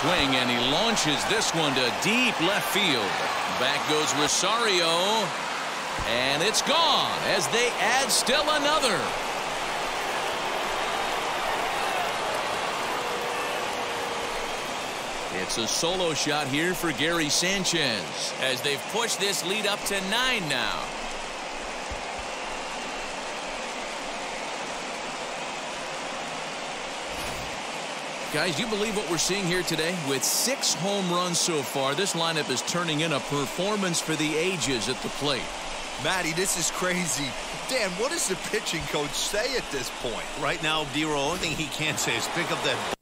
swing, and he launches this one to deep left field. Back goes Rosario, and it's gone as they add still another. It's a solo shot here for Gary Sanchez as they've pushed this lead up to 9 now. Guys, do you believe what we're seeing here today? With 6 home runs so far, this lineup is turning in a performance for the ages at the plate. Matty, this is crazy. Dan, what does the pitching coach say at this point? Right now, D-Roll, only thing he can say is pick up that